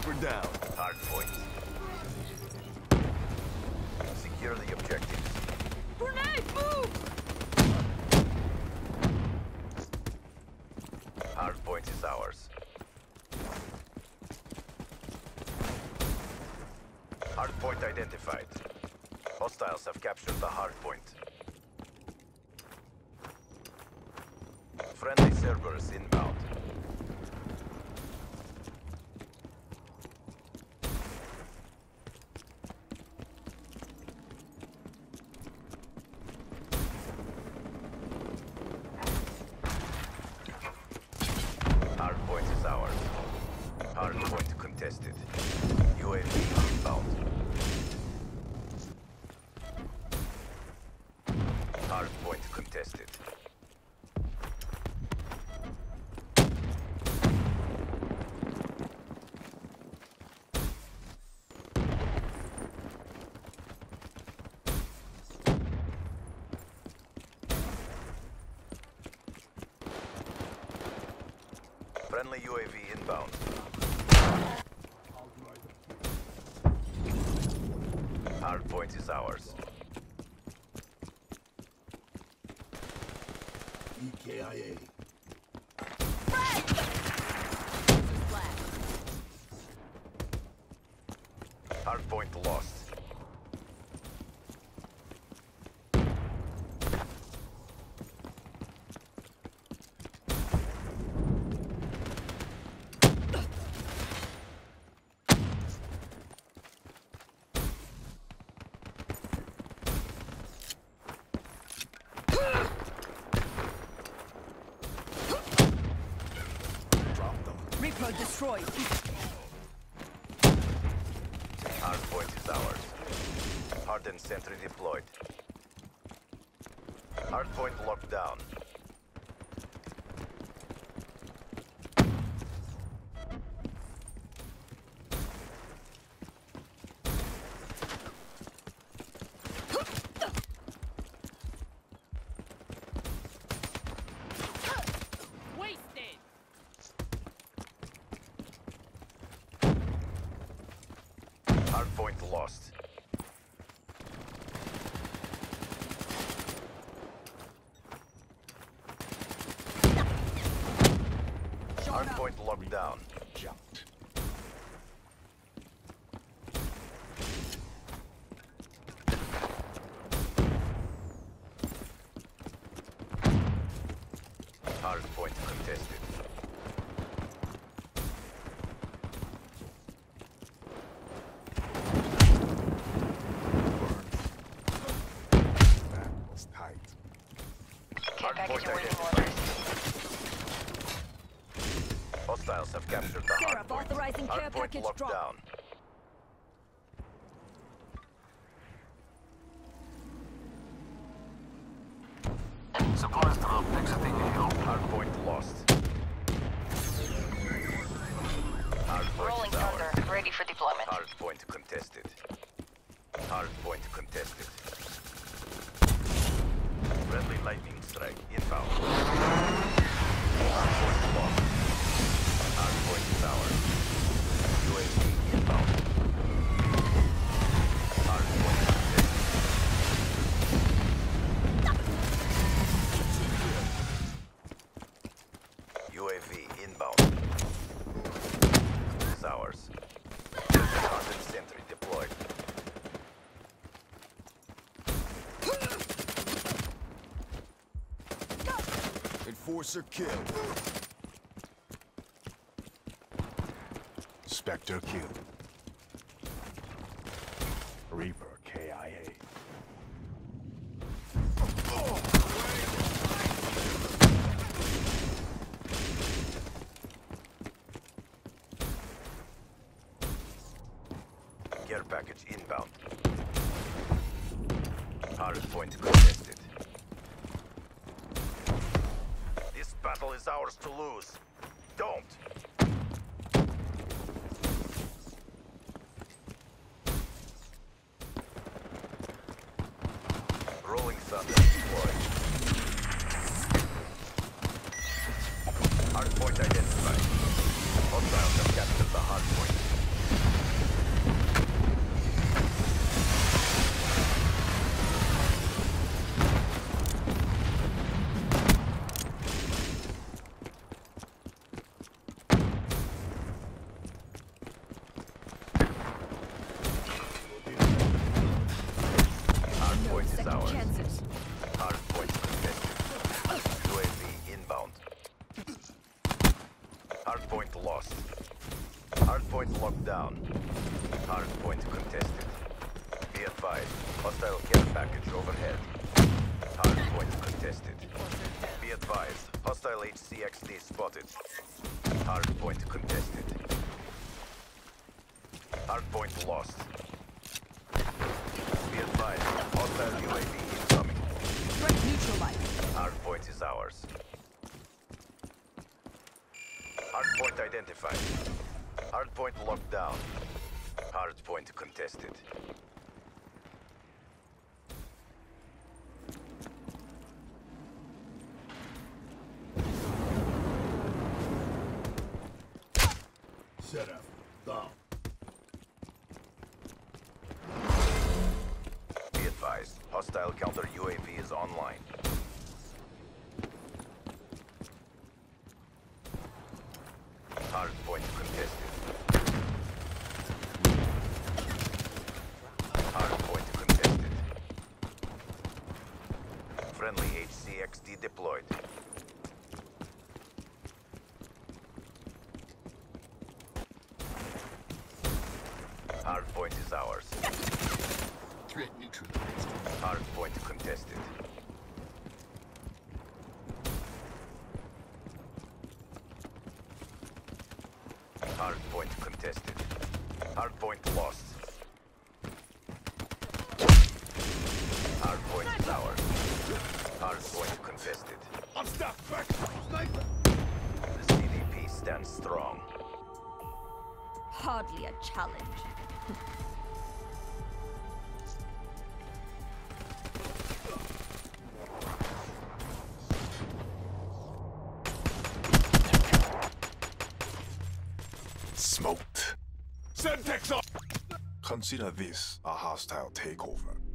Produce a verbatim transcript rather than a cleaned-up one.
Reaper down. Hard point. Secure the objectives. Grenade, move! Hard point is ours. Hard point identified. Hostiles have captured the hard point. Friendly Cerberus inbound. Hard point is ours. Hard point contested. U A V inbound. Hard point contested. Friendly U A V inbound. Hard point is ours. E K I A. Hard point lost. Reaper destroyed. Hard point is ours. Hardened sentry deployed. Hard point locked down. Wasted. Hard point lost. Hard point locked down. Jumped. Hard point contested. That was tight. Hard Care point package awaiting identified. orders. Hostiles have captured the hard Sheriff, point. authorizing care Hard point package locked drop. down. Supplies drop exiting A O. Hard point lost. Hard point Rolling is ours. Thunder, ready for deployment. Hard point contested. Hard point contested. Friendly lightning strike inbound. Hard point lost. Hard point is ours. U A V inbound. Hard point contested. U A V inbound. Is ours. Hardened sentry deployed. Enforcer killed. Spectre killed. Reaper K I A. Care package inbound. Hard point contested. This battle is ours to lose. Don't! Rolling Thunder deployed. Hard point identified. Hostiles have captured the hard point. point locked down. Hard point contested. Be advised, hostile care package overhead. Hard point contested. Be advised, hostile H C X D spotted. Hard point contested. Hard point lost. Be advised, hostile U A V incoming. Threat neutralized. Hard point is ours. Hard point identified. Hard point locked down. Hard point contested. Set up. Down. Be advised, hostile counter U A V is online. Hard point contested. Hard point contested. Friendly H C X D deployed. Hard point is ours. Threat neutralized. Hard point contested. Hard point contested. Hard point lost. Hard point is ours. Hard point contested. I'm stuck. Back. Sniper. The C D P stands strong. Hardly a challenge. Smoked. Semtex off. Consider this a hostile takeover.